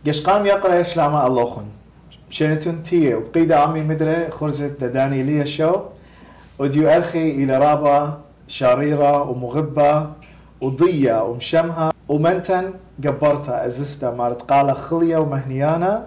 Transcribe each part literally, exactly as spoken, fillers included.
قشقام يقرأ شلاما اللوخن شنتون تيه وبقيدة عمي مدري خرزت دداني لي شو وديو أرخي إلى رابا شريرة ومغبة وضية ومشمها ومنتن قبرتها أزستا مارت قالة خلية ومهنيانة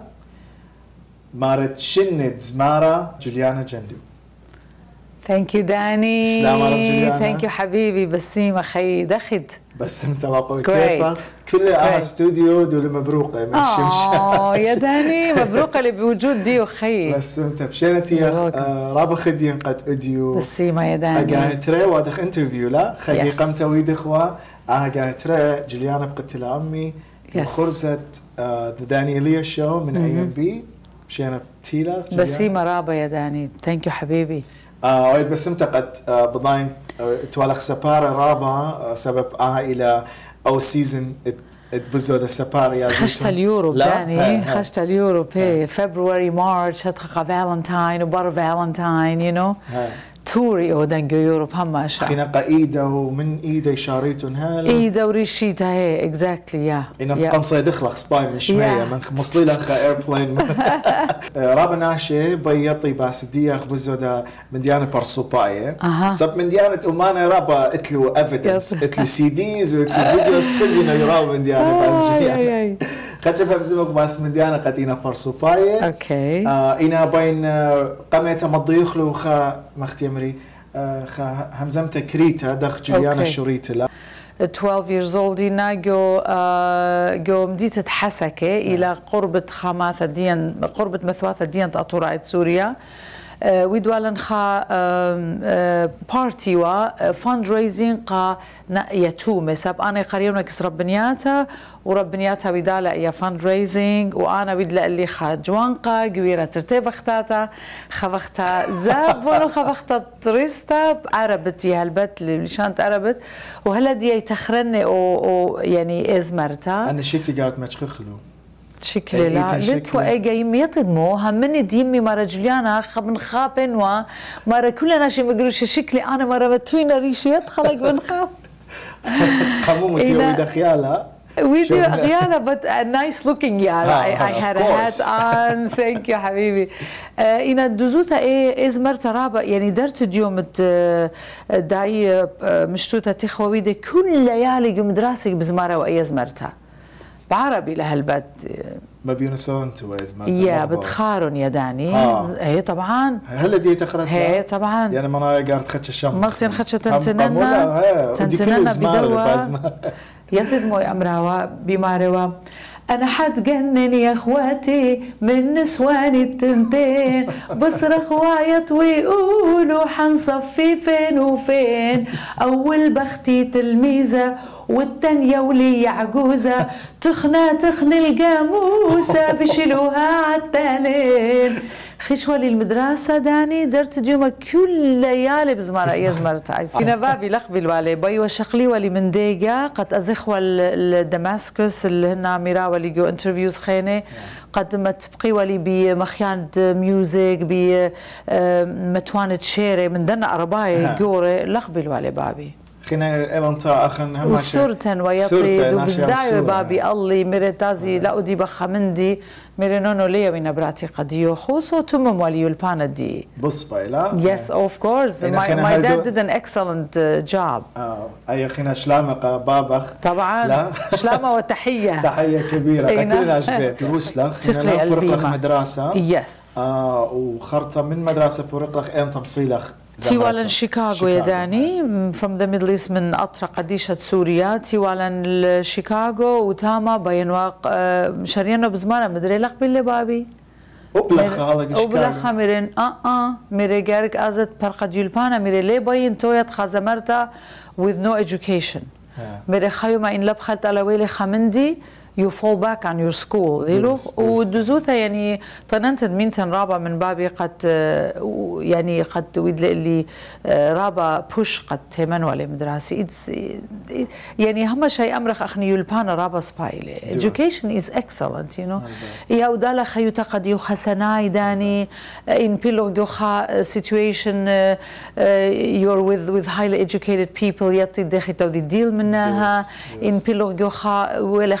مارت شند زمارة جوليانا جندو. ثانك يو داني. سلام عليك جوليانا. ثانك يو حبيبي بسيم أخي دخد. بس انت واطر كيفك كل على استوديو دول مبروقه من الشمس. اه يا داني مبروقه اللي بوجود دي وخي. بس انت بشينتي آه رابا خدين قد اديو بسيمه يا داني قاعد ترى وادخ انترفيو لا خلي قمت ويد اخوه انا قاعد ترى جوليانا بقت لامي خرزت ذا دانييليا شو من اي ام بي بشينا تيلا بسيمه رابا يا داني ثانك يو حبيبي. آه ويد بس انت قد آه بضاين آه توالخ سبارة رابا آه سبب آه إلى أو سيزن تبزود السبارة يا خشت اليوروب داني خشت اليوروب هي فبراير مارش هتخقى فالنتاين وبر فالنتاين يو نو توري او دنجو يوروب هم شاء خناقة ايده ومن ايده شاريتون هالا ايده وريشيتها هي اكزاكتلي يا الناس قنصة دخلك سباي من شمية من مصلي لك ايربلين رابا ناشي بيطي باسدية بزودا من ديانة برسوباية سب من ديانة امانة رابا اتلو ايفيدنس اتلو سي ديز واتلو فيديوز خزينة يرابا من ديانة باسدية خدش بزمك باس من ديانة قتينا برسوباية اوكي انا بين قميتها مضيخلو خا مختمري خا همزمت كريتا دخ جوليانا الشريطة لا اثنا عشر years old إنا جو جو مديت تحسكة إلى قربة خاماثة ديان قربة مثواثة ديان تأطورات سوريا ويدوالن خا بارتي و فاند ريزين قا يتوم سب أنا قريبنا كس ربنياتا وربنياتا بدالة يا فاند ريزينج وأنا بدلا اللي خا جوانقا جويرة ترتيب اختاتا خفختا زاب ولو خفختا تريستا عربت هالبت اللي شانت عربت وهلا دي يتخرني أو يعني إزمرتا أنا شكلي قاعد مشخخلو شكلي لا لتو اجا يمي يطدمو همني ديمي مرة جوليانا من خابن ومرة كلنا شي مقروش شكلي انا مرة بتوينا ريشي يدخلك من خاب قمومتي ويدا خيالها We do خيالها but a nice looking يالا I had a hat on thank you حبيبي إنا دوزوتا إيه إزمرتا رابا يعني درت اليوم داي مشتوتا تخويدة كل ليالي يوم دراسك بزمارة وأي زمرتا بعربي لهالبد ما بيونسون تويز ما يا بتخارن يا داني آه. هي طبعا هلا دي تخرت هي طبعا يعني ما انا قاعد خدش الشم مصين خدش تنتننا تنتننا بدوا يتدمو امراوا بماروا أنا حتجنن يا إخواتي من نسوان التنتين بصرخ وعيط ويقولوا حنصفي فين وفين أول بختي تلميذة والتانية ولي عجوزة تخنى تخنى الجاموسة بشيلوها عالتالين خشوة للمدرسة داني درت ديوما كل ليالي بزمارة أي زمارة عايزين بابي لقبي الوالي بي وشقلي ولي من ديجا قد أزخوا الدماسكس اللي هنا ميرا ولي جو انترفيوز خيني قد ما تبقي ولي بمخيان ميوزك بمتوانة شيري من دنا أرباي جوري لقبي الوالي بابي خنا إلانتا أخن هم وسرتن ويطيد وبزداي بابي الله مرتازي لا أدي بخمندي مرنونو ليا من براتي قديو خوصو تمم ولي البان دي بص بايلا yes of course my, my dad did an excellent uh, job اه اي خنا شلامة بابخ طبعا لا شلامة وتحية تحية كبيرة كلنا شبيت روسلا خنا بورقلخ مدرسة yes اه وخرطة من مدرسة بورقلخ ان تمصيلخ تيوالا شيكاغو يا داني from the Middle East من أطرى قديشة سوريا تيوالا شيكاغو وتاما بينواق شرينا بزمانة مدري لق باللي بابي أبلخ هذا شيكاغو أبلخ ميرين آه آه ميري جارك أزت برقة جيلبانا ميري لي باين تويت خازمرتا with no education ميري خيوما إن لبخت على ويلي خمندي you fall back on your school ديلو ودزوثة يعني طننتد مين رابا من بابي قد يعني قد ويد اللي رابا push قد تمن ولا مدرسة يعني هم شيء أمرخ أخني يلبانا رابا سبايلي education is excellent you know يا ودالا خيوتا قد يخسناي داني in بيلو يخا situation you're with with highly educated people يطي دخي تودي ديل منها in بيلو يخا ولا خا قط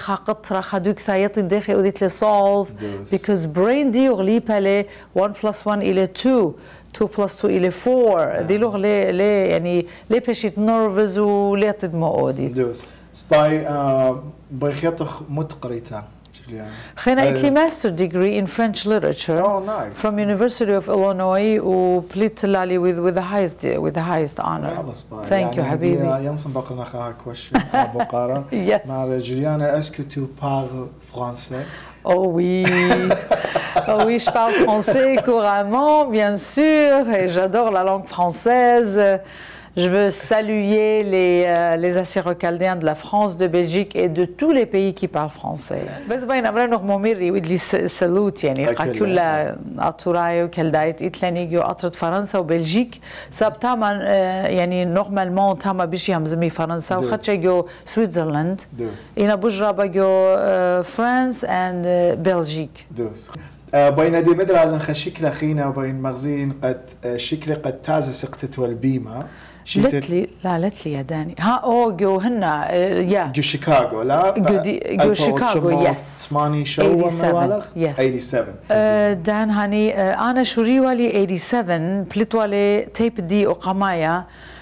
أطرا خدوك ثايط داخل وديت لي solve because brain دي يغلي بالي one plus one إلى two two plus two إلى four دي لغ لي لي يعني لي بشيت نيرفز ولي تدمو أوديت دوس سباي بيخيطخ متقريتا خلينا قلت لي ماستر degree in French literature oh, nice. from University of Illinois وبليت لالي with with the highest with the highest honor. Thank يعني you حبيبي. ينصب بقنا خاها question أبو قارة. Yes. مع جوليانا est-ce que tu parles français? Oh oui, oh oui, je parle français couramment, bien sûr, et j'adore la langue française. Je veux saluer les, euh, les Assyro-Chaldéens de la France, de Belgique et de tous les pays qui parlent français. بس بين أمرين ممر يود لي سلوت يعني كل أطراي وكلدايت إتلانيجيو أطرد فرنسا وبلجيك سب تاما يعني نورمالمون تاما بيجي هم زمي فرنسا وخدش جو سويسرلاند إنا بجرا بجو فرنسا and بلجيك. دوس. بين دي مدري عزن خشكل خينا وبين مغزين قد شكل قد تازه سقطت والبيمة. قالت لي لا قالت لي يا داني ها او جو هنا يا جو شيكاغو لا جو, جو شيكاغو يس ثمانية شو سبعة يس سبعة وثمانين دان هاني انا شوري ولي سبعة وثمانين بليت ولي تيب دي وقمايا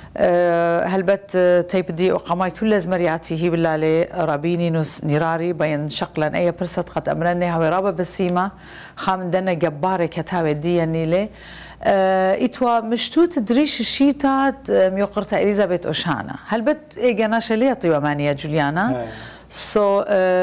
هلبت تيب دي وقماي كل زمرياتي هي بالله رابيني نس نيراري بين شقلا اي برست قد امرني هاوي رابا بسيمه خام دنا جباره كتاوي دي نيله إتوا مشتوت دريش الشيتات ميقرتا إليزابيث أوشانا هل بت إيجانا شليطي ومانيا جوليانا سو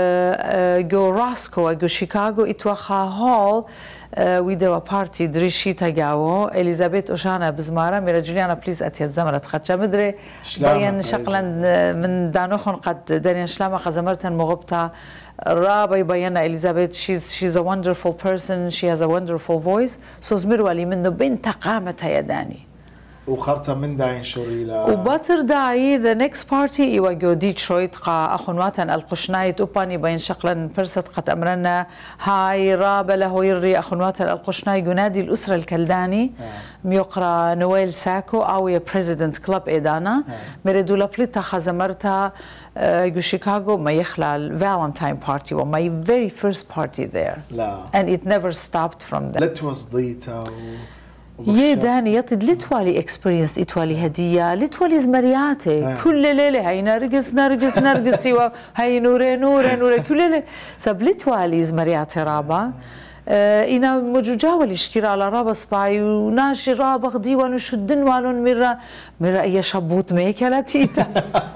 جو راسكو جو شيكاغو إتوا خا هول ويدوا بارتي دريش شيتا جاو إليزابيث أوشانا بزمارة ميرا جوليانا بليز أتيت زمرت خدشا مدري بيان شقلا من دانوخن قد دانيان شلاما قزمرتا مغبتا رابا يبينا إليزابيث she's she's a wonderful person she has a wonderful voice so زمرولي منه بنت قامتها يا داني وخرطة من داين شوريلا وباتر داي the next party يواجهوا ديترويت قا أخواتن القشنايت أوباني بين شقلا برست قد أمرنا هاي رابا له يري أخواتن القشناي ينادي الأسرة الكلداني ميقرا نويل ساكو أو بريزيدنت كلاب إيدانا ميردو لابليتا خزمرتها جو شيكاغو ما يخلى الفالنتاين بارتي و my very first party there لا and it never stopped from there لتوز ضيتا يا داني يطد لتوالي اكسبيرينس إتوالي هدية لتوالي زمرياتي آه. كل ليلة هاي نرقص نرقص نرقص هاي نوري نوري نوري كل ليلة سب لتوالي زمرياتي رابا آه إنا مجوجاولي شكرا على رابا سباي وناشي رابا غدي ونشدن والون مرة مرة أي شبوط ميكا تيتا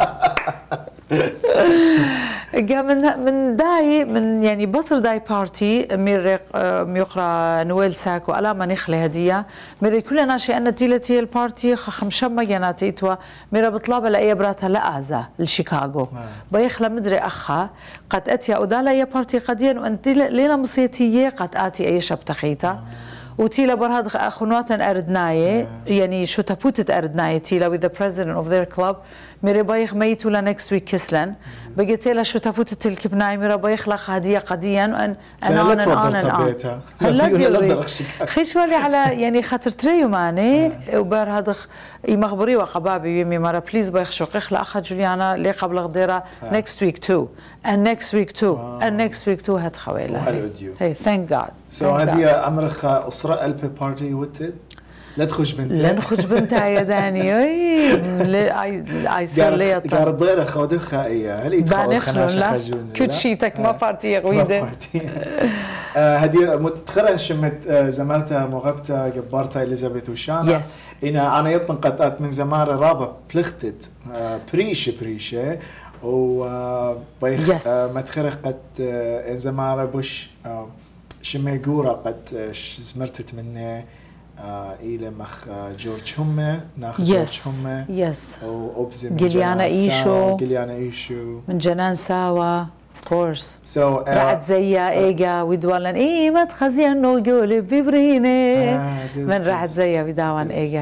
من من داي من يعني بطر داي بارتي مير ميقرا نويل ساكو ألا ما نخلي هدية مير كل ناشي أن ديلتي البارتي خمشة جناتي توا مير بطلابة لأي براتها لأعزة لشيكاغو بيخلى مدري أخا قد أتي أودالا يا بارتي قديا وأنت لينا مصيتية قد آتي أي شب تخيتا وتيلا برهاد أخواتنا أردناية يعني شو تبوتت أردناية تيلا with the president of their club ميري بايخ ميتو لا next week كسلن بقيت لها شو تبوتت الكبناي ميري بايخ لها خادية قديا أن أنا أنا أنا أنا هلا ديوري خيش ولي على يعني خاطر تريو ماني وبار هذا يمخبري وقبابي يمي مرة بليز بايخ شوقيخ لأخا جوليانا لي قبل غديرة next week too and next week too and next week too هاد خويلة hey thank God so هدية أمرخ أسرة ألبي بارتي وتد لا تخش بنتها لا نخش بنتها يا داني اي اي سور لي طا قال ضيره خودو خائيه هل يدخل خناشه خجون كل شيتك ما بارتي غويده هدي متخرن شمت زمرتها مغبتها جبارتها اليزابيث وشانا يس انا انا يطن قطات من زماره رابا بلختت بريشه بريشه و بيخ ما تخرق قد زماره بوش شميغورا قد زمرتت منه إلى مخ جورج همة ناخ جورج همة يس وأبزم جليانا إيشو جليانا إيشو من جنان ساوا of course so uh, رعد زيا إيجا ويدوالن إيه ما تخزي إنه جولي ببرينه من رعد زيا ويداوان إيجا هي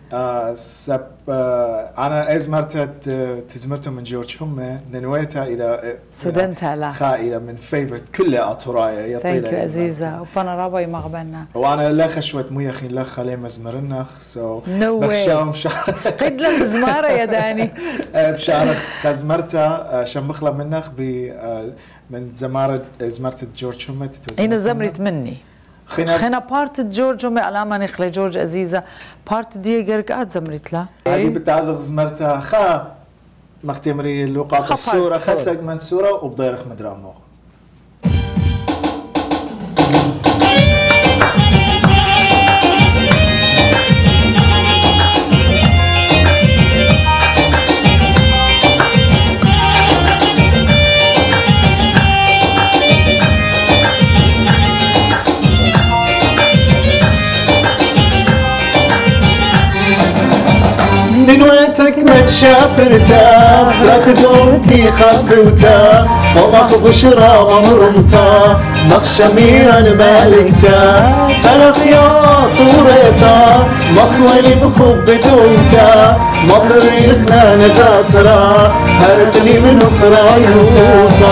آه سب آه أنا أزمرت تزمرته من جورج هم ننويتها إلى سدنتها لا خائلة من فيفورت كلها أطرايا يطيل عزيزة وفنا رابا يمغبنا وأنا لا خشوة ميخين لا خلي مزمرنخ سو نو بخشاهم شعر سقد لهم بزمارة يا داني بشعر خزمرتها شمخلة منخ ب من زمارة زمرت جورج هم هنا زمرت مني خنا بارت جورج هم علامة نخلي جورج عزيزة بارت دي جرك قاعد زمرت لا هذه بتعزق زمرتها خا مختمري الوقاط الصورة خسق من صورة وبضيرخ مدرامو نويتك ما تشافرتا لا خدوتي خبوتا وما بشرى ومرمتا مخشميرا مالكتا تلقيات وريتا مصولي بخوب بدوتا مطري خنان داترا هربني من اخرى يوتا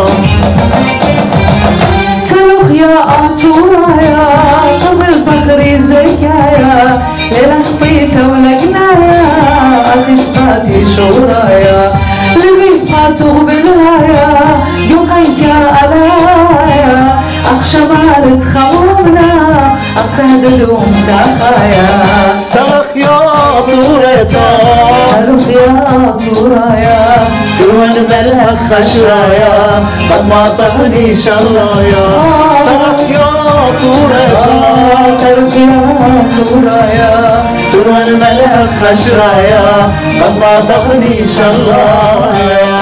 تلقيات ورايا قبل بخري زكايا ليلة خطيته ولقنايا أتتقاتي شورايا لبي قاتو بالهايا يوقيك ألايا أخشى مالت خمونا أقسى دوم تاخايا تلخيات وريتا تلخيات ورايا تون ملها خشرايا قد ما طفني شرايا تلخيات وريتا تلخيات ورايا تون ملها خشرايا قد ما طفني شرايا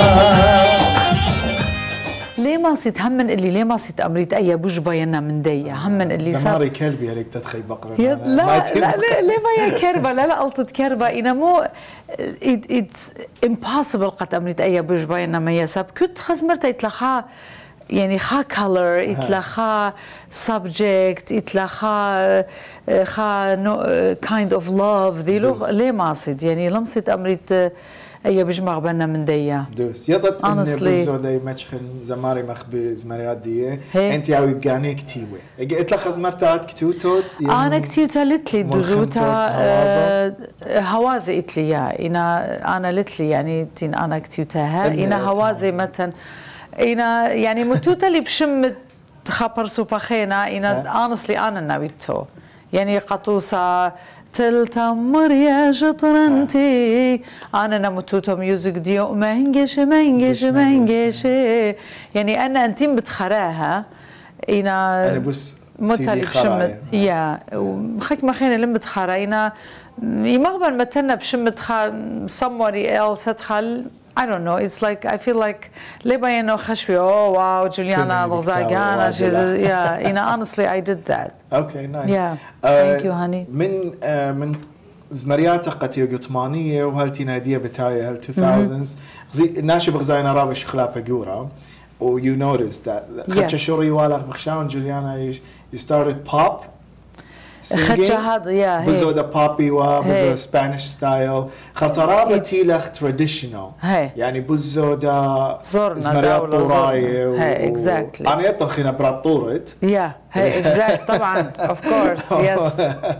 ما صيت هم من اللي ليه ما صيت أمريت أي بوج بينا من ديا هم من اللي صار زماري كلبي عليك تدخي بقرة لا لا لا ليه ما يا كربة لا لا قلطة كربة إنا مو it's impossible قد أمريت أي بوج بينا ما يساب كنت خزمرت يتلخا يعني خا color يتلخا subject يتلخا خا kind of love ذي لغ ليه ما صيت يعني لم صيت أمريت أي بجمع بنا من ديا دوس يضط إن بزو داي مشخن زماري مخ بزماريات دي أنت عاوي بقاني كتيوة قلت لك زمرتات كتوتو أنا كتيوتا لتلي دوزوتا هوازي إتلي يا إنا أنا لتلي يعني تين أنا كتيوتاها إنا هوازي متن إنا يعني متوتا اللي بشم خبر سوبا خينا إنا honestly أنا نبيتو يعني قطوسة تلتمر يا شطرنتي انا نموتوتو ميوزك ديو ما هنجش ما هنجش ما هنجش يعني انا انتم بتخراها انا انا بس متالي بشمت يا خك ما خينا لم بتخرا يمغبن متنا بشمت خا somebody else تدخل I don't know. It's like I feel like ليه إنه خشوي oh wow جوليانا بغزاقانا yeah you know honestly I did that. Okay nice. Yeah thank you honey. من من زمريات قتي قطمانية وهالتي نادية بتاعي هال two thousands زي ناشي بغزاينا رابش خلافة جورا و you noticed that. خدش شوري والله بخشان جوليانا you started pop. خدشة هذا يا هي بزودة بابي وبزودة سبانيش ستايل خطرابتي لخ تراديشنال يعني بزودة زورنا دولة زورنا هي اكزاكتلي أنا يطنخينا براتورت يا هي اكزاكت طبعا اوف كورس يس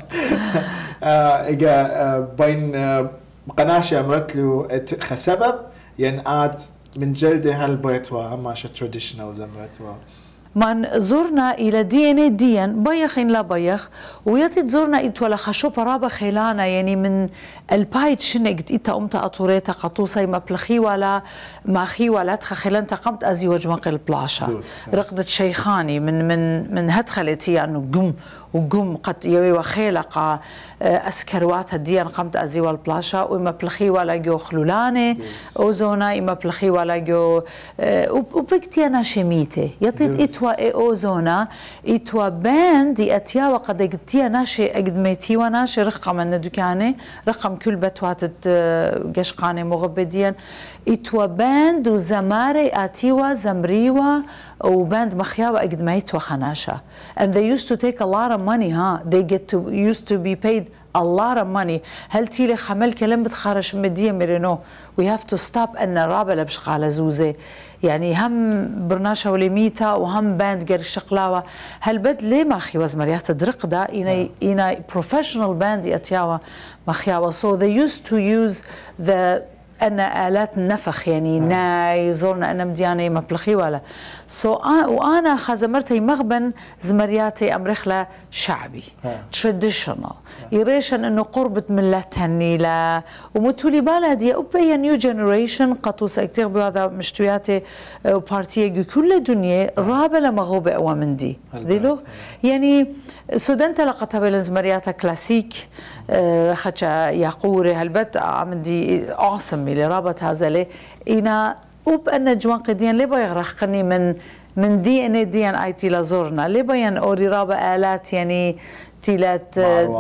إجا بين قناشة أمرت له خسبب ينقات من جلده هالبيتوا هماش تراديشنال زمرتوا من زرنا إلى ديانة ديان بيخين لا بيخ وياتي زرنا إتولا خشو برابا خيلانا يعني من البايت شنقت إتا أمتا أطوريتا قطوسي ما بلخي ولا ما خي ولا تخخلان تقمت أزي وجمق البلاشا رقدت شيخاني من من من هدخلتي أنه قم وقم قد يوي وخيلقة أسكروات هديان قمت أزي والبلاشا وما بلخي ولا جو خلولاني أوزونا إما بلخي ولا جو وبكتي أنا شميته يطيت إتوا إي أوزونا إتوا باند أتيا وقد قدتي ناشي أقدميتي وناشي رقم من دكاني رقم كل بتوات قشقاني مغبديا إتوا باند وزماري أتيوا زمريوا وباند مخياوة قد ما يتوى خناشة. And they used to take a lot of money, huh? They get to used to be paid a lot of money. هل تيلي خمل كلام بتخارج مدية ميرينو. We have to stop أن رابع لبشقالة زوزة. يعني هم برناشة وليميتا وهم باند قري شقلاوة. هل بد ليه ما خي وزمريات درق دا إنا إنا professional band يتياوة مخياوة. So they used to use the أن آلات النفخ يعني ناي زورنا أنا مديانة مبلخي ولا so وأنا خزمرتي مغبن زمرياتي أمرخلة شعبي traditional يريشن إنه قربت ملتني لا ومتولي بالادي أبي نيو جنريشن قطوس أكتر بهذا مشتوياتي وبارتيه كل الدنيا رابع لمغوبة أو من دي ذيلو يعني سودان تلقتها بالزمرياتها كلاسيك خدشة يقوري هالبت عمدي awesome اللي رابط هذا لي إنا وبأن جوان قديان ليه بيغرقني من من دي ان دي ان اي تي لازورنا ليه بيان اوري رابع آلات يعني تيلات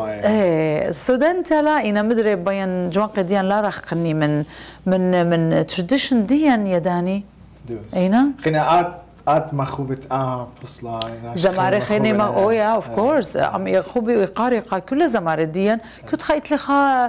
ايه السودان تلا إنا مدري بيان جوان قديان لا رقني من من من تراديشن ديان يداني اينا خناقات آت مخوبت آه بصلا زمارة خيني ما أويا أوف كورس أم يخوبي ويقارقة كل زمارة ديان كنت خيط لي خا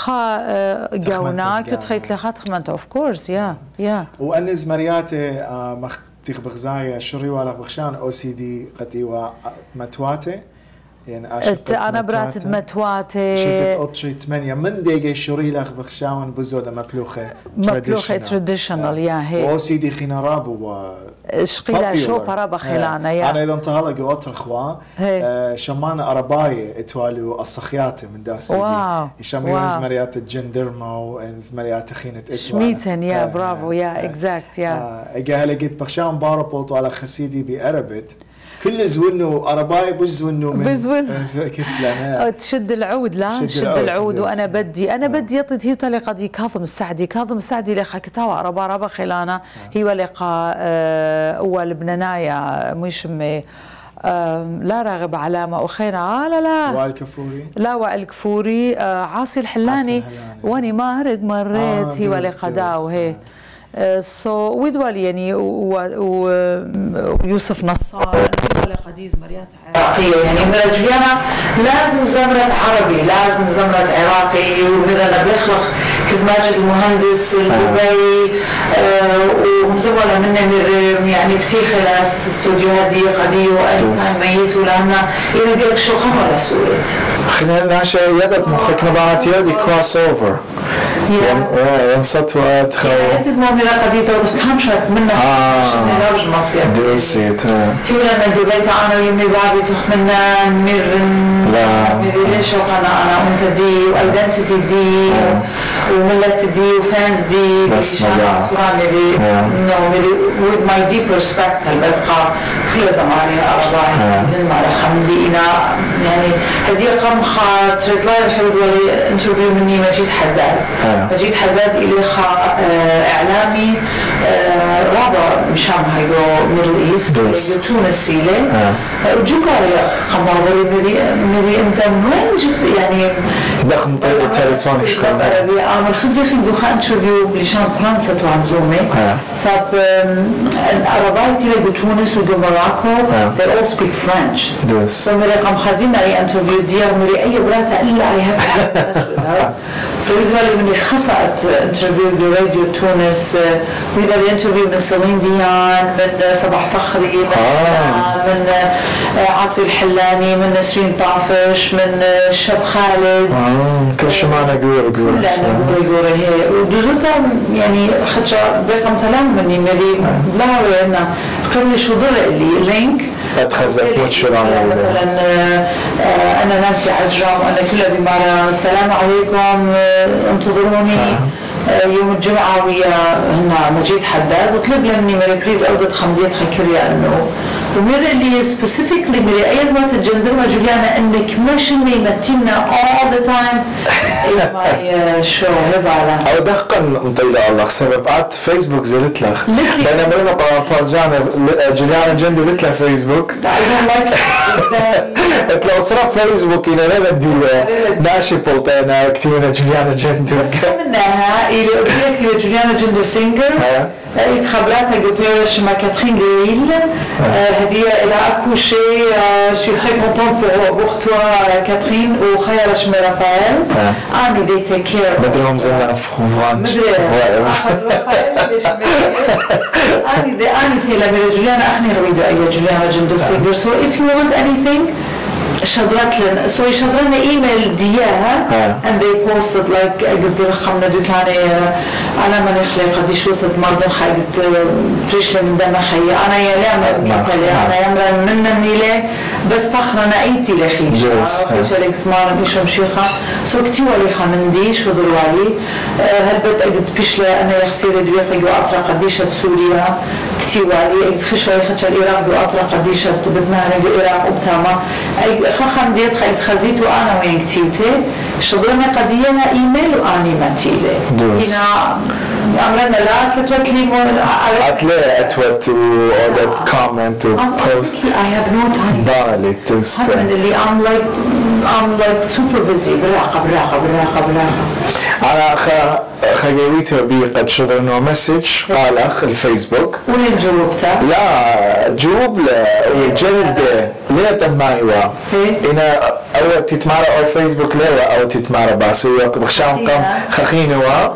خا جونا كنت خيط لي خا تخمنت أوف كورس يا يا وأن زمرياتي مختيخ بغزاية شري ولا بخشان أو سي دي قتيوا متواتي يعني أنا برات متواتي شفت أطشي ثمانية من دقيقة شري لخ بخشاون بزودة مبلوخة مبلوخة تراديشنال يا هي أو سي دي خينا رابو شقيلة شو برابا خلانا يا أنا إذا انتهى لقي وتر خوا شمان أرباية اتوالوا الصخيات من داس واو يشميون زمريات الجندرمو زمريات خينة اتوال شميتن يا برافو يا اكزاكت يا إجا هلا قلت بخشان باربولتو على خسيدي بأربت كل زونو أرباي بوش زونو من بزون كسلنا تشد العود لا تشد, تشد العود, العود وأنا بدي أنا بدي يطيت هي طلقة دي كاظم السعدي كاظم السعدي لقى كتاوى أربا ربا خلانا هي ولقى أول بننايا مش مي لا راغب علامة أخينا آه لا لا وائل كفوري لا وائل كفوري آه عاصي الحلاني واني مارق مريت هي ولقى داو هي سو ويدوال يعني ويوسف نصار ولا قديز مريات عراقية يعني من جوليانا لازم زمرة عربي لازم زمرة عراقي وهنا بيخلق كزماجد المهندس الدبي ومزولة منه يعني بتيخي الاستوديوهات دي قدي وأنت ميت ولأنه ينقلك شو خم ولا سوريت خلينا ناشا يدك مخك نبعات يدي كروس اوفر يوم يوم سطوة تخو أنت مؤمنة قديتة وتكونتراكت منها شنو نرج مصير دوسيت تيولا نجي بيت أنا ويمي بابي تخمنا مير لا ميري ليش وقنا أنا وأنت دي وأيدنتيتي دي وملت دي وفانز دي بس مجال ميري نو ميري with my deep respect هالبتقى كل زماني أربعين لما رخمدينا يعني هدي رقم خا تريدلاي الحلو ولي انترفيو مني مجيد حداد مجيد حداد إلي خا إعلامي رابع مشام هيدو ميدل إيست تونسي له وجوكا يا خمار ميري ميري أنت من وين جبت يعني دخل طريق التليفون إيش كان أنا خزي خدو خا انترفيو بلشان فرنسا توامزومي صاب أربعتي لقو تونس ودو موراكو they all speak French so ميري قام خازين أي انترفيو ديال ميري أي براتا إلا I have to with her so يقولي مني خسأت انترفيو براديو تونس ويدا الانترفيو من سلين ديان من صباح فخري من, آه. من عاصي الحلاني من نسرين طافش من شاب خالد آه. كل شو معنا قورة قورة لا قورة قورة هي ودوزوتا يعني خدشة بيقم تلام مني ملي بلاوي أنا قبل شو ضل اللي لينك أتخزك موت شو مثلا أنا نانسي عجرم أنا كلها بمارا السلام عليكم انتظروني آه. يوم الجمعة ويا هنا مجيد حداد وطلب لي مني بليز أودت خمديت خكريا أنه ومير اللي سبيسيفيكلي ميري أي زمانة الجندرمة جوليانا إنك مش اللي يمتينا all the time إلى ما شو هبالة أو دقا مطيلة الله سبب عاد فيسبوك زلت لك بينا مرينا بارجانا جوليانا جندي قلت لها فيسبوك I don't like قلت له صرف فيسبوك إنا لا بدي ناشي بولتينا كتيرنا جوليانا جندي منها إلي قلت لك جوليانا جندي سينجر ايد خبراتها قبل ما كاترين جريل هدية إلى أكو شيء شو خي كونتون بوختوا كاترين وخير شمي رافائيل أنا دي تكير مدرهم زلنا فرانش مدري رافائيل ليش أنا دي أنا ثيلا من جوليانا أخني رويدو أي جوليانا جندو سيجر so if you want anything شدرت لنا سو شدرنا ايميل دياها and they posted like قد رقمنا دكاني انا ما نخلي قد شوثت مرضى خايت بريش من دم خي انا يا لا مثلي انا يمر من ميله بس فخرنا ايتي لخي شريك سمار ايشم شيخه سو كتي ولي خمندي شو دروالي هلبت قد بيشلا انا يخسر دويقي واطرا قديشه سوريا كتي ولي قد خشوا يخش العراق واطرا قديشه بدنا العراق وبتاما خخم ديت خيت خزيت وانا وين كتيتي شغلنا قضيه ايميل واني ماتيله هنا عملنا لا كتبت لي اتلي اتوت or that comment or post I have no time دارلي تست اللي I'm like I'm like super busy براقه براقه براقه براقه انا خ خجيويته بي قد شذرنا مسج قال اخ الفيسبوك وين جاوبته؟ لا جاوب له وجلد ليه تمايوا انا او تتمارى او فيسبوك له او تتمارى باسو بخشاهم قام خخينوا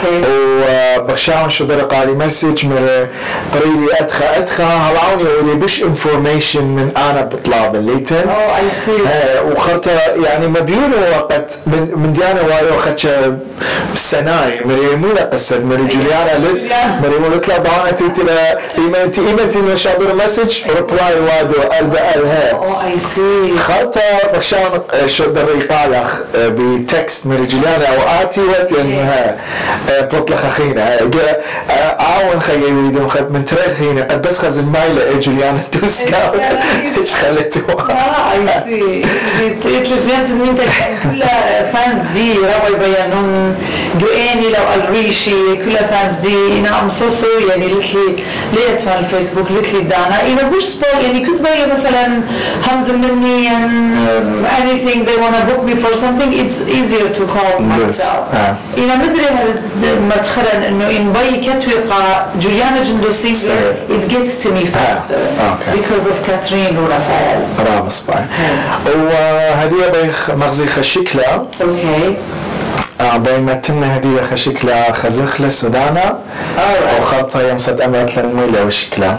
وبخشاهم شذر قال مسج من قريلي ادخى ادخى هلعوني ولي بش انفورميشن من انا بطلاب الليتن اه اي سي وخرطه يعني مبيونه وقت من من ديانا وايو خدش سناي مريمونا قصد مري جوليانا لت مريمونا طلع بعنا تويتر ايميل تي ايميل تي شابر مسج ريبلاي وادو قلب قالها اه اي سي خرطه بخشان شو دري قالخ بتكست مري جوليانا اوقاتي وقت انها بطلق اخينا عاون خيي ويدهم خد من تريخينا قد بس خز المايله جوليانا توسكا ايش خلته اه اي سي تلفزيونات انت كلها فانز دي ربي بيانون جواني لو الريشي كلها فانز دي انا ام سوسو يعني قلت لي لقيت على الفيسبوك قلت لي دانا انا بوش سبور يعني كنت بقى مثلا همز مني anything they want to book me for something it's easier to call myself انا مدري مدخلا انه ان باي كتوقع جوليانا جندو سينجر it gets to me faster because of كاترين ورافائيل برافو سباي وهدية بيخ مغزي خشكلة اوكي بين ما تم هدية خشكلة خزخلة سودانا وخطة يمسد أمرت للميلة وشكلة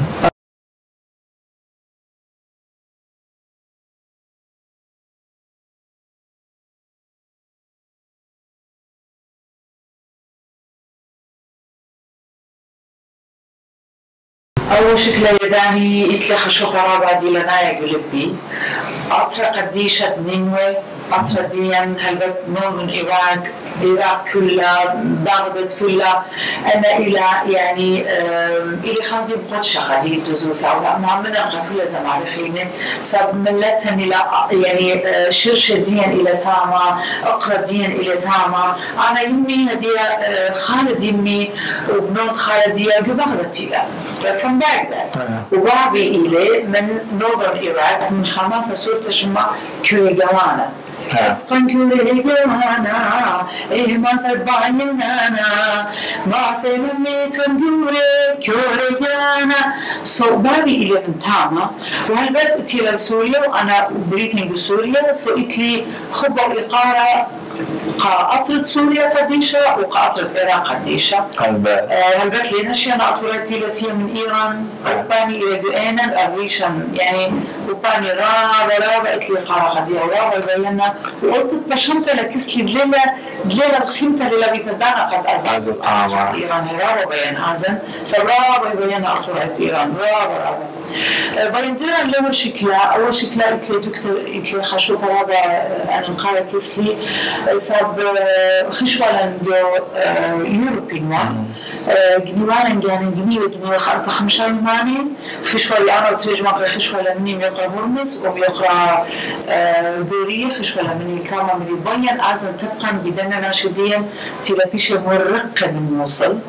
أول شكل يداني يتلخ شوكرا بعدي لنايا قلبي أطرق قديشة نينوي أطرق ديان هلبت نور من إيراق إيراق كلها بغداد كلها أنا إلى يعني إلي خمدي بقدشة قديد تزوثها وما من أبقى كل زمان خيني سب ملتهم إلى يعني شرشة ديان إلى تاما أقرأ ديان إلى تاما أنا يمي هدية خالد يمي وبنود خالدية ببغداد تيلا from Baghdad وبابي إلي من northern Iraq من خما فسورة شما كوريجوانا أسقن كوريجوانا إيه ما ثبعينا ما ثلمي تنجوري كوريجوانا so بابي إلي من تاما وهلبت إتي لسوريا وأنا بريتني بسوريا so إتلي خبر إقارة قاطرة سوريا قديشة وقاطرة العراق قديشة. هلبت لي نشي أنا أطولتي التي من إيران وباني إلى بيانا الريشن يعني وباني رابع رابع إتلي قارة قدية ورابع بيانا وقلت بشمت لكسلي دليلة دليلة الخيمة اللي بيتدانا قد أزازت إيران رابع بيانا أزن سرابع بيانا أطولت إيران رابع رابع بينديران لأول شكلة أول شكلة إتلي دكتور إتلي خشوك رابع أنا مقارة كسلي سب خشوالا جو يوروبين جنوانا يعني جنيه جنيه خارق خمسة ماني خشوالا أنا وترجمة خشوالا مني ميقرأ هرمز وميقرأ دورية خشوالا مني الكامة مني بيان أزن تبقى بدنا ناشدين تلبيش مرقة من موصل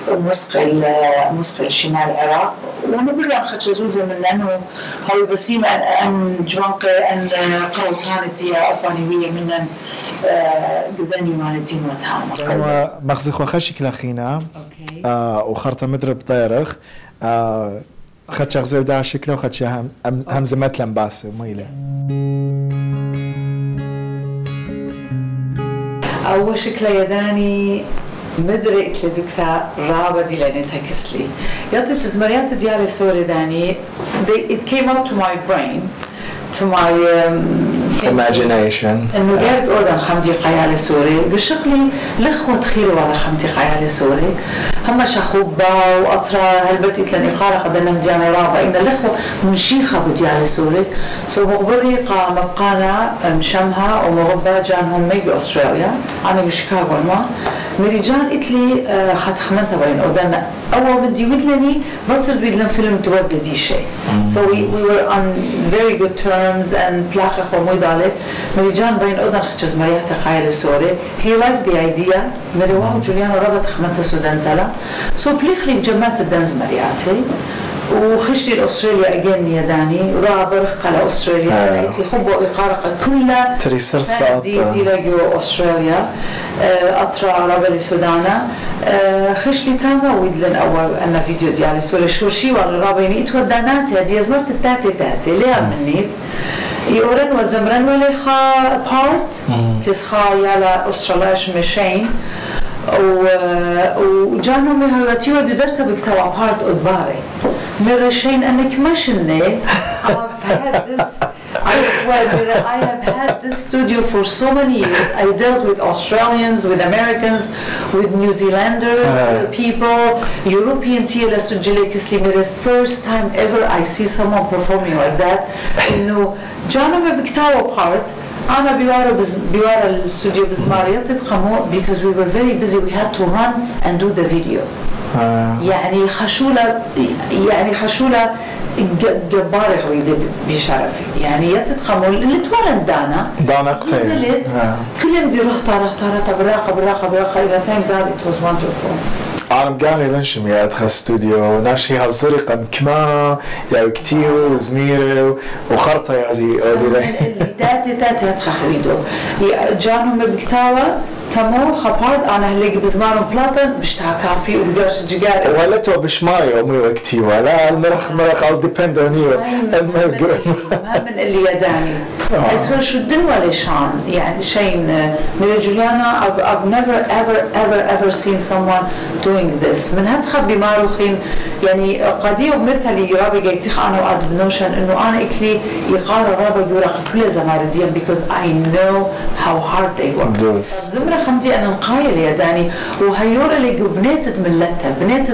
مسقل مسقل شمال العراق ونبرر خدش زوزة من لأنه هاي بسيم أن جوانق أن قروتان الديا أبانيوية من قباني مالتين وتهام هو مخزخ وخشك لخينا وخرطة مدرب طيرخ خدش أغزر ده شكله وخدش همزة متلم باسه وميلة أول شكله يداني مدري قلت لدكتور رابا دي لأن تكسلي يطلع تزمريات ديالي سوري داني they, it came out to my brain to my um, imagination إنه قاعد أودا خمدي قيالي سوري بشكلي الأخوة تخيلوا هذا خمدي قيالي سوري هم شخوبة وأطرى هلبتي لأن إقارة قدنا مديانا رابا إن الأخوة منشيخة بديالي سوري سو مغبري قام مبقانا مشمها ومغبا جانهم ميجي أستراليا أنا بشيكاغو ما مريجان إتلي خد خمنتها بين أودنا أول بدي ودلني بطل بدلن فيلم تود دي شيء so we, we were on very good terms and بلاخخ ومويد عليه مريجان بين أودن خدش مريحة خيال السوري he liked the idea مريوان جوليانا ربط خمنتها سودان تلا so بليخلي بجمعت الدنز مريحتي وخشتي الأستراليا أجين يداني رابر قال أستراليا قلت لي خبوا إقارة كلها تريسر صعب دي دي لاجو أستراليا أطرى رابر السودانا خشتي تاما ويدلن أول أنا فيديو ديالي سولي شورشي ولا رابيني اتوداناتي هدي زمرت التاتي تاتي ليه منيت يورن وزمرن ولي خا بارت كيس خا يالا أسترالياش مشين وجانهم هواتي ودرت بكتوا بارت أدباري مرشين أنك مشني I've had this I swear that I have had this studio for so many years. I dealt with Australians, with Americans, with New Zealanders, uh, people, European T L S Sujilekisli. The first time ever I see someone performing like that. You know, جانهم بكتوا part. أنا بيوارا بز بيوارا الاستوديو بزمارية تتقمو because we were very busy. We had to run and do the video. يعني خشولة يعني خشولة جبارة قوية بشرفي يعني يتتقموا اللي تولد دانا دانا قتيل كل يوم دي رحت رحت رحت براقة براقة براقة إلى thank God it was wonderful. أنا مقامي لنشم يا أدخل استوديو ناشي هالزرقة مكما يا كتيو وزميرة وخرطة يا زي أودي تاتي تاتي أدخل خريدو جانهم بكتاوة تمو خبرت أنا هلقي بزمانهم بلاتن بشتها كافي وبقاش الجيجاري ولا تو بشماي أمي وقتي ولا المرخ مرخ I'll depend on you ما من اللي يداني أسوأ شدن ولا شان يعني شيء من جوليانا I've, I've never ever ever ever seen someone doing this من هدخل بماروخين يعني قديو مرتها لي رابي جايتيخ أنا وقاد بنوشن إنه أنا إكلي يقال رابي يورق كل زمار ديان because I know how hard they work زمرة خمدي أنا نقايل يداني وهيورا اللي بنيتت ملتها بنيتت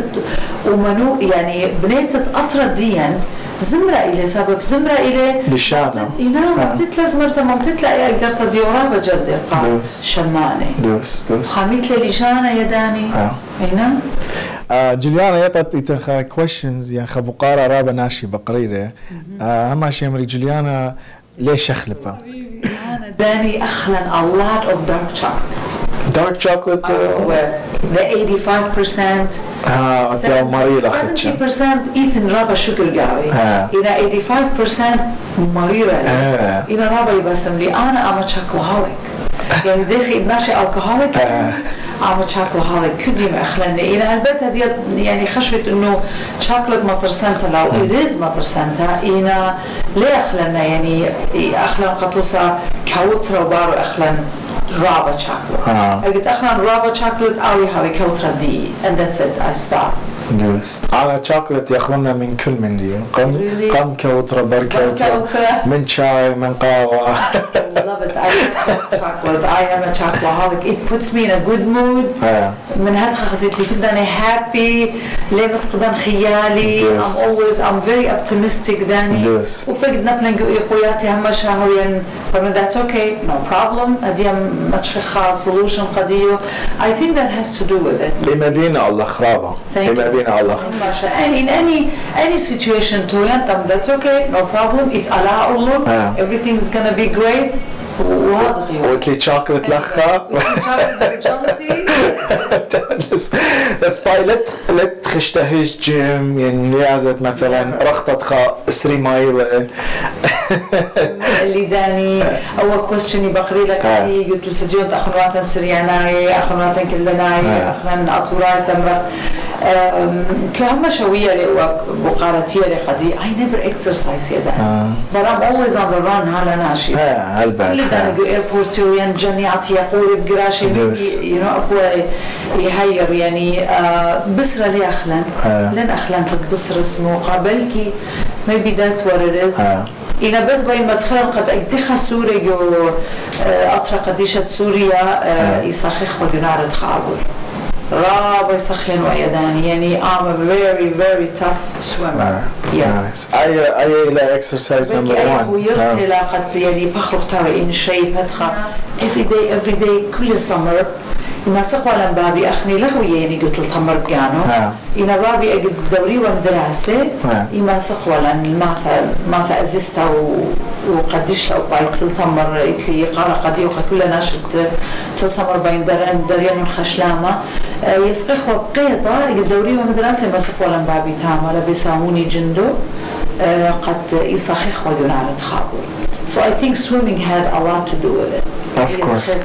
ومنو يعني بنيتت أطرد ديان زمرة إلي سبب زمرة إلي دشانة إنا بتتلا زمرتها ما بتتلا قرطة ديورابة جد قام شماني دوس دوس خميت لي لجانة يداني إنا جوليانا يطت يتخا questions يعني خبقارة رابا ناشي بقريرة هم شيء مري جوليانا ليش أخلبها أنا داني أخلن a lot of dark chocolate dark chocolate I swear the eighty-five percent ها أنت مريرة خدشة seventy percent إيثن رابا شكل قاوي إلى eighty-five percent مريرة إلى رابا يبسم لي أنا I'm a chocoholic يعني داخل ماشي alcoholic I'm a chocoholic كدي ما أخلني إلى هالبيت هدي يعني خشوة إنه chocolate ما برسنتها لو it is ما برسنتها إلى ليه أخلنا يعني أخلن قطوسة كاوترا وبارو أخلن رابا chocolate أجد أخلن رابا chocolate أوي هاوي كاوترا دي and that's it I stop Yes. أنا شوكولاتة يأخذنا من كل من دي قم really? قم كوترة بركوترة من شاي من قهوة I love it I love chocolate I am a chocoholic it puts me in a good mood من هاد خزيت لي كداني happy ليه مسقدان خيالي yes. I'm always I'm very optimistic داني yes. وبقد نبلن قوياتي هم شهوين فمن that's okay no problem هدي متشخخة solution قديو I think that has to do with it لما بينا الله خرابة لما بينا الله in any any situation to them that's okay no problem it's Allah Allah everything's gonna be great واضح وتلي شوكولات لخا سباي لا لا تخشتهج جيم يعني لازت مثلا رخطة خا سري مايل اللي داني أول كويستشن بقري لك هي قلت التلفزيون أخنوات سرياناي أخنوات كلناي أخن أطورات تمرة كهم شوية لي وقالتي لي قدي I never exercise يدا but I'm always on the run هلا ناشي هالبعد اللي داني airport سوريان جميعتي يقول بقراشي you know أقوى يهير يعني بسرة لي أخلن لن أخلن تبصر اسمه قابلكي maybe that's what it is إنا بس بين مدخل قد أجتخ سوريا جو أطرق قديشة سوريا يسخخ وجنار تخابر رابع يسخن ويداني يعني I'm a very very tough swimmer yes أي أي لا exercise number one ويرتي لا قد يعني بخرج ترى in shape هتخا every day every day كل summer ما سقوا لهم بابي أخني لهوية يعني قلت التمر بيانو إنا بابي أجد دوري ومدرسة إما سقوا لهم الماثا ماثا أزيستا وقديش لو بايت التمر يتلي قارة قدي وكل ناشد تلتمر بين درن دريان من خشلامة يسقخ وبقيطة أجد دوري ومدرسة ما سقوا لهم بابي تامة لبساوني جندو قد يسخخ ودون على تخابر so I think swimming had a lot to do with it of course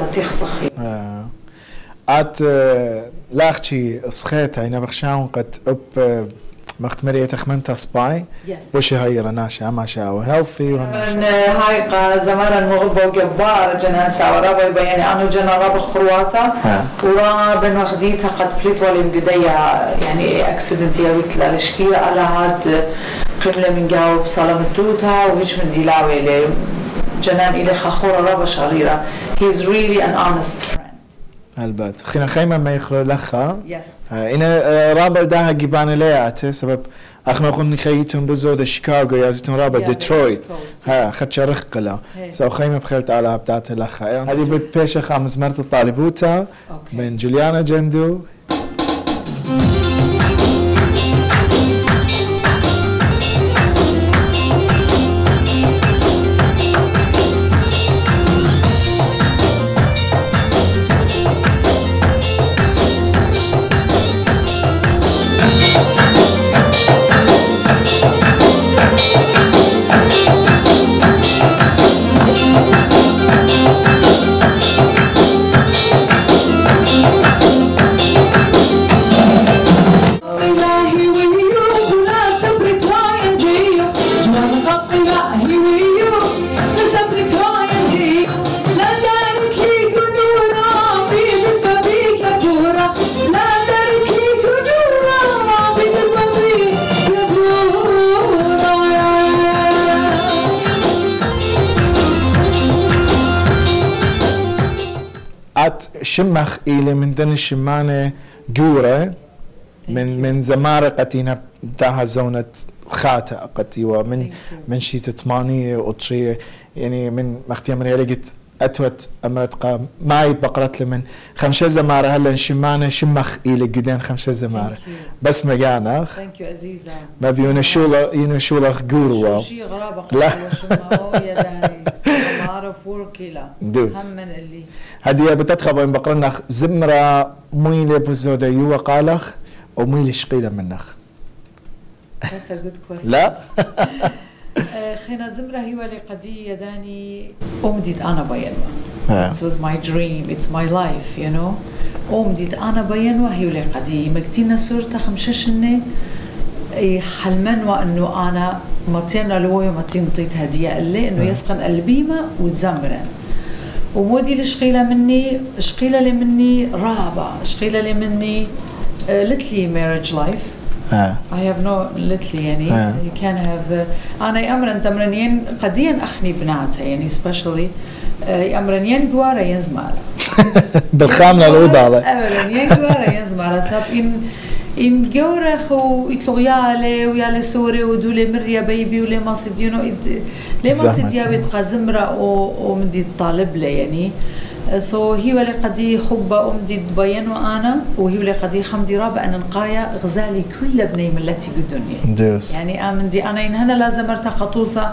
ات لاختي سخيت هاي نبخشاون قد اب مختمرية تخمنتا سباي وش هاي رناشا ما شاو هيلثي من هاي قا زمان مغبو جبار جناسا ورابا يعني انا جنا رابا خرواتا ورابا نخديتها قد بليت ولي مقدية يعني اكسيدنت يا ويتلا لشكية على هاد قملة من جاوب صالة متوتها وهيش من ديلاوي لي جنان إلي خاخورة رابا شريرة he's really an honest friend البات خينا خيمة ما يخلو لخا yes إنا رابل داها جيبان لياته سبب أخنا قلنا خيتهم بزود شيكاغو يازتون رابل ديترويت ها خد شرخ قلا سو خيمة بخيلت على بتاعت لخا هذه بتبيش خامس مرت الطالبوتا من جوليانا جندو شمخ إلى من دن الشمانة جورة من من زمارة قتينا داها زونة خاتة قتي ومن من شي تمانية وطشية يعني من مختي من لقيت أتوت أمرت قام ما يتبقرت لمن خمسة زمارة هلا الشمانة شمخ إلى جدين خمسة زمارة بس مجانا ثانك يو عزيزة ما بيون شولا ين شولا جوروا شيء غرابة لا يا داني زمارة فور كيلا دوس هم من اللي هدي بتدخل بين بقرنخ زمرة ميلة بزودة يوا قالخ أو ميلة شقيلة منخ That's a good question لا خينا زمرة هي ولي قدية داني أمديد أنا بينوا It was my dream, it's my life, you know أمديد أنا بينوا هي ولي قدية مكتينا صورتها خمششنة حلمنوا أنه أنا مطينا لوي ومطين طيت هدية اللي أنه يسقن البيمة وزمرا ومودي لشقيلة مني شقيلة لي مني رابع شقيلة لي مني لتلي marriage life I have no literally يعني uh. you can have uh, أنا أمرن تمرنين قديا أخني بناتها يعني especially uh, أمرنين جوارا ينزمارا بالخامنة الأوضة أمرنين جوارا ينزمارا سب إن إن جورا خو يطلعياله وياله سوري ودولي مريا بيبي ولا ما صديونه ليه ما صديا بيتقى زمرة أو أو مدي طالب له يعني so هي ولا قدي خبة أمدي تبين وأنا وهي ولا قدي خمدي رابع أن نقايا غزالي كل بني ملتي بالدنيا دوس يعني آمن دي أنا إن هنا لازم أرتقى طوسة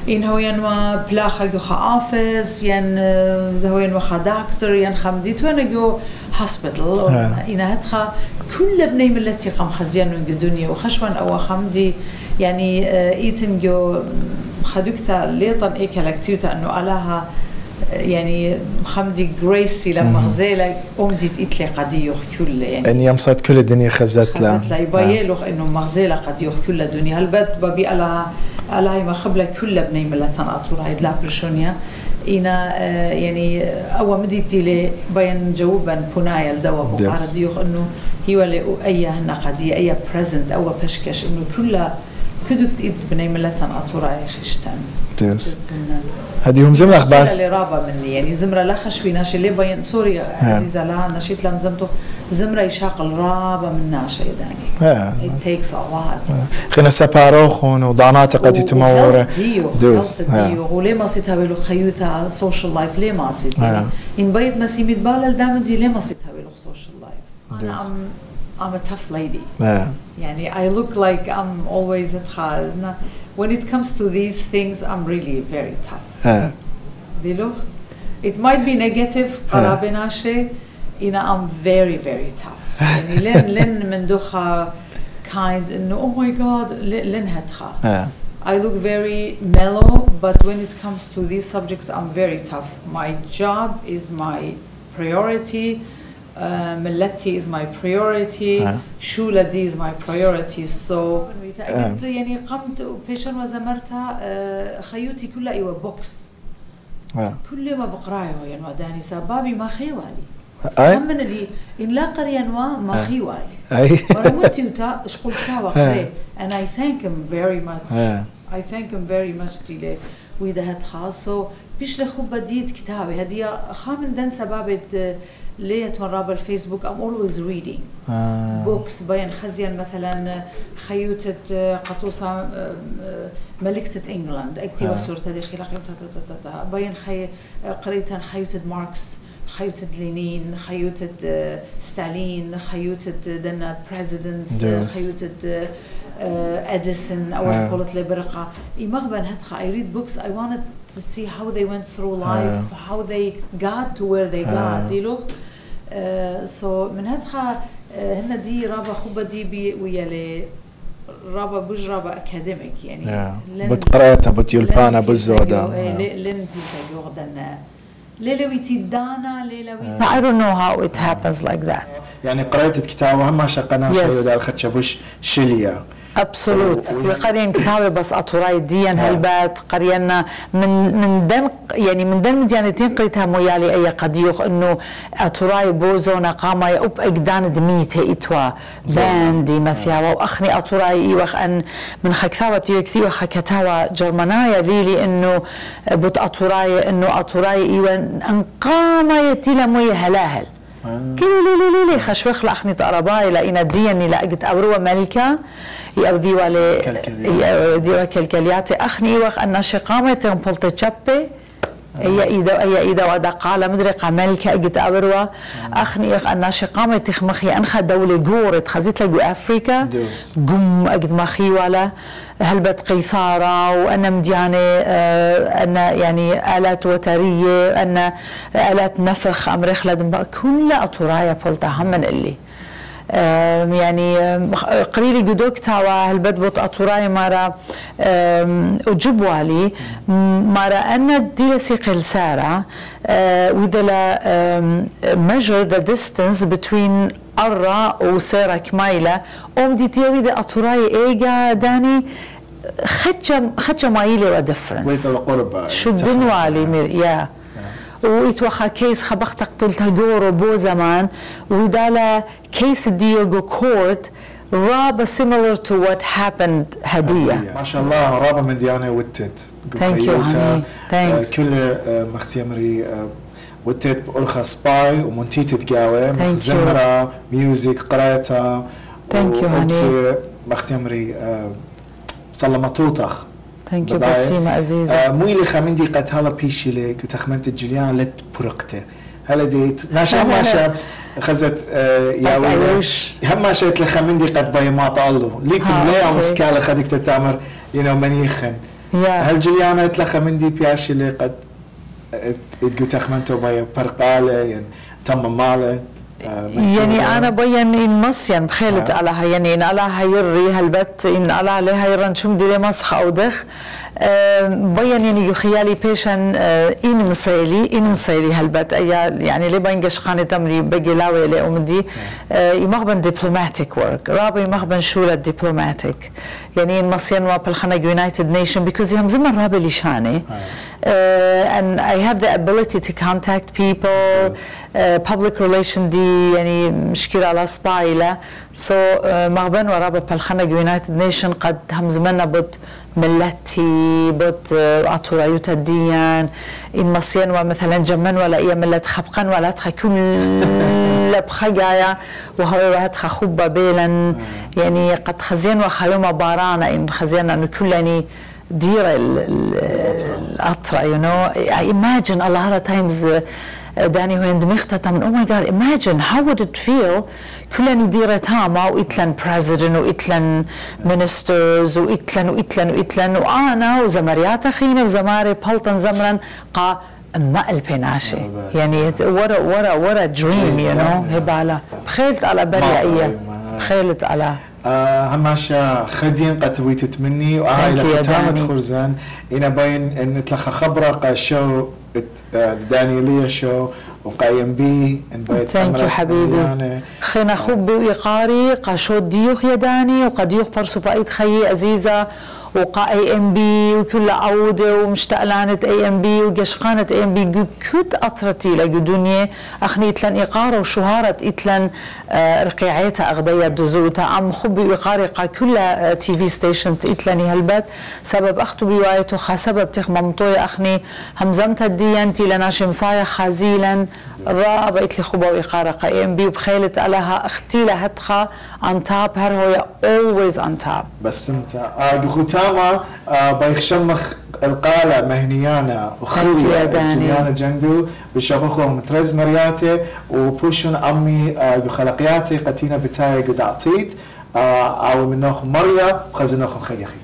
إن هو ينوى بلاخة جو خافس ين هو ينوى خدكتور ين خمديت وانا جو هاسبيتال إن هتخا كل بني ملتي قام خزيان من الدنيا وخشوان أو خمدي يعني إيتن جو خدوكتا ليطن إيكا لكتيوتا أنه ألاها يعني خمدي جريسي لما غزيلة أمديت إتلي قديوخ كل يعني إن يمصد كل الدنيا خزت له خزت له يبايلوخ إنه مغزيلة قديوخ كل الدنيا هالبت بابي ألا ألا ما خبلة كل بني ملتان أطور هيد لا برشونيا إنا يعني أول مديتي لي بين جوابا بنايا الدواء بقارة ديوخ إنه هي ولا أي هنا قدية أي present أو بشكش إنه كل كدوك تيد بني ملتان أطور هاي خشتان ديس هذه هم زمرة بس اللي رابا مني يعني زمرة لا خشوي ناشي اللي بين سوري عزيزة لها نشيت لهم زمتو زمرة يشاقل رابا من ناشي داني it takes a lot خلينا سباروخون وضعنات قد تمورة دوس وليه ما صيت هاويلو خيوثا social life ليه ما صيت يعني إن بيت ما سيميت بالل دام دي ليه ما صيت هاويلو social life أنا I'm I'm a tough lady يعني I look like I'm always at خالنا when it comes to these things, I'm really very tough. Uh. It might be negative, uh. you know, I'm very, very tough. يعني لين لين من دوخا kind إنه oh my God لين هتخا. I look very mellow, but when it comes to these subjects, I'm very tough. My job is my priority. Uh, ملتي is my priority. شولدي is my priority. So أكيد يعني قمت بيشن وزمرتها خيوتي كلها إيوه بوكس. كل ما بقراه يعني وداني سبابي ما خيوالي. هم من اللي إن لا قريان ما خيوالي. ورموتي وتا شقول كتابة خير. And I thank him very much. I thank him very much تيلي وإذا هاد خاصه بيش لخو بديت كتابي هدي خامن دن سبابة ليه تنراب الفيسبوك I'm always reading آه. books بين خزيان مثلا خيوتة قطوسة ملكة إنجلند أكتي آه. وصورة هذه خلاقي بين خي قريتها خيوتة ماركس خيوتة لينين خيوتة ستالين خيوتة دنا presidents خيوتة Edison أو قلت لي برقة إمغبن هتخا I read books I wanted to see how they went through life uh, how they got to where they got دي لغ uh, so من هتخا uh, هنا دي رابا خوبة دي بي ويالي رابا بوج رابا أكاديميك يعني بتقرأتها بتيلبانا بالزودة لين بيتا يوغدنا ليلويتي دانا ليلويتي I don't know how it happens like that يعني قرأت الكتاب وهم شقنا شيء دال خدشة بوش شليا ابسولوت وقرين كتابي بس اطوراي ديان هالبات قرينا من من دن يعني من دن مديانتين قريتها مويالي اي قديوخ انه اطوراي بوزونا قاما يوب اقدان دميته اتوا باندي مثيا واخني اطوراي ايوخ ان من خكتابه يكثيو خكتاوا جرمنايا ليلي انه بوت اطوراي انه اطوراي ايوان ان قاما يتيلا موي هلاهل كلي لي لي لي خشوخ لاخني تقرباي لقينا ديني لقيت أبروة ملكة يأو ديوالي ديوالي كالكالياتي أخني وخ أن شقامة تنبلت تشبي أي إيدا أي إيدا ودا قال مدري قملكة أجت أبروة أخني وخ أن شقامة تخمخي أنخ دولة جور تخزيت لجو أفريقيا قم أجت مخي ولا هلبت قيثارة وأنا مديانة أن يعني آلات وترية أن آلات نفخ أمريخ لدن كل أطورايا بولتها من اللي يعني قريلي قدوك تاوا هلبت بوت أطوراي مارا أجبوالي مارا أن ديلسي قلسارة وإذا measure the distance between أرى وسيرة كمايلة أم دي تيوي دي أطوراي إيجا داني خدشة خدشة مايلة ودفرنس شو بدنوالي مير يا ويتوخا كيس خبخت قتلتها جورو بو زمان ودالا كيس ديوغو كورت رابا similar to what happened هدية ما شاء الله رابا من ديانة وتت thank you honey thanks كل مختمري وتت بأرخى سباي ومنتيت تقاوي زمرة ميوزك قراءتها thank you honey مختمري سلامتوتخ thank you بسيمة عزيزة مويلي خمندي قد هلا بيشي لك وتخمنت الجليان لت برقته هلا ديت ناشا ماشا خزت يا ويلي هم ما شئت لخمندي قد باي ما طالو ليت مليا ومسكالة خدك تتامر ينو منيخن هل جليانا اتلخى من دي بياشي اللي قد اتقو تخمنتو بايا برقالة يعني تم ماله يعني أنا بين إن مصين بخيلت على هاي يعني إن على هاي يري هالبت إن على عليها يرن شو مدري مسخ أو دخ بين يعني يخيالي بيشن إن مسيلي إن مسيلي هالبت أي يعني لي بين قشقاني تمري بقي لاوي لي أمدي يمغبن دبلوماتيك ورك رابي يمغبن شولة دبلوماتيك يعني إن مصين وابلخنا يونايتد نيشن because يهم زمن رابي لشاني and I have the ability to contact people public relation دي يعني مشكلة على سبايلة so مغبن ورابا بالخنق يونايتد نيشن قد هم زمنا بود ملتي بود أطورايوتا ديان إن مصين ومثلا جمن ولا إيا ملت خبقا ولا تخا كل بخجايا وهو واحد خخوبة بيلا يعني قد خزين وخيوم بارانا إن خزين أنه كلني دير الأطرة you know I imagine a lot of times داني وين دميختها من oh my god imagine how would it feel كلني ديرة تاما وإتلن president وإتلن ministers وإتلن وإتلن وإتلن وأنا وزمريات أخينا وزماري بلطن زمرا قا ما البيناشي يعني ورا ورا ورا dream you know هبالة بخيلت على بريئية بخيلت على آه هماشا خدين قتويت تمني وهاي لختامة خرزان إنا باين إن تلخ خبرة قا شو دانيلية شو وقايم بي إن باين ثانك يو حبيبي خينا خوب بإيقاري قا شو ديوخ يداني وقا ديوخ برسو بايد خيي عزيزة وقا اي ام بي وكل عودة ومشتقلانة اي ام بي وقشقانة اي ام بي كود اطرتي لقدونية اخني اتلن اقارة وشهارة اتلن رقيعيتا اغدية دزوتا عم خبي اقاري قا كل تي في ستيشن اتلني هالبت سبب اختو بيوايتو خا سبب تخ ممطوية اخني همزمت الديانتي لناشي مصايا خازيلا رابا اتلي خبا وإقارة قا اي ام بي وبخيلت علىها اختي لهتخا on top هر هو always on top بس انت دخوتاما بايخشمخ القالة مهنيانا وخلية جنيانا جندو بشبخهم ترز مرياتي وبوشون أمي خلقياتي قتينا بتاعي قد أعطيت أو منهم مريا وخزنهم خيخي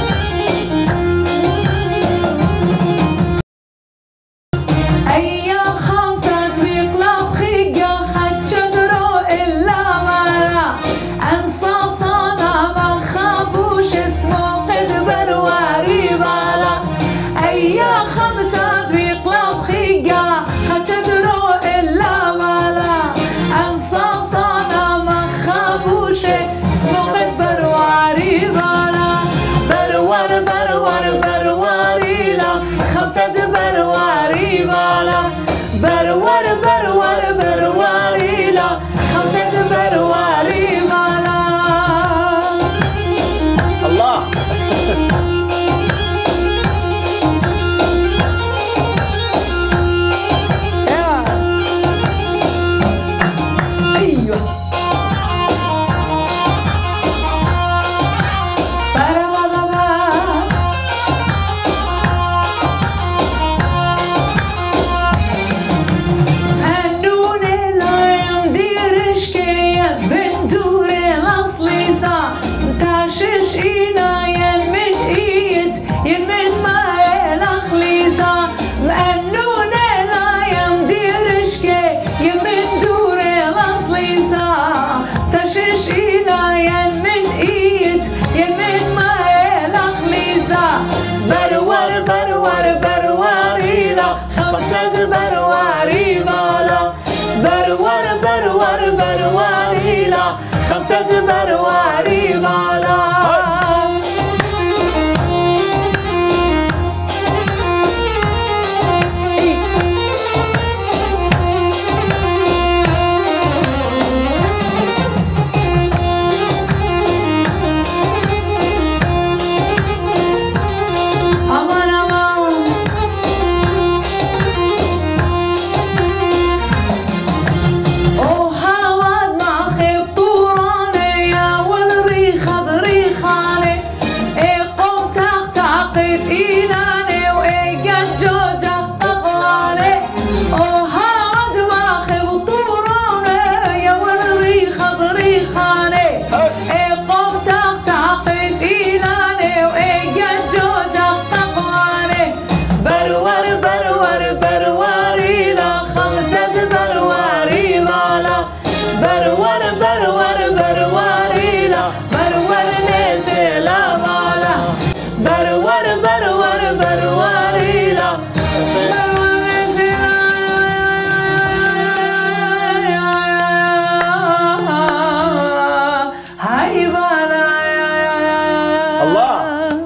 أيام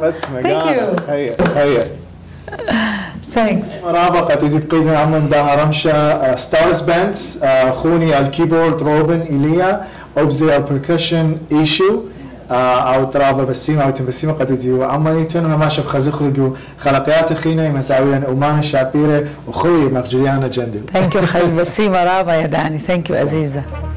بس مقالة هيا هيا ثانكس. رابقة تجيب قيدنا عمن داها رمشة ستارز باندز خوني الكيبورد روبن إيليا أوبزي البركشن إيشو أو ترابة بسيمة أو تنبسيمة قد تجيو عمانيتون وما شب خزخلقو خلقيات خينا متاويا أمان شابيرة وخوي مخجليانا جندو. ثانك يو خلي بسيمة رابا يا داني. ثانك يو عزيزة.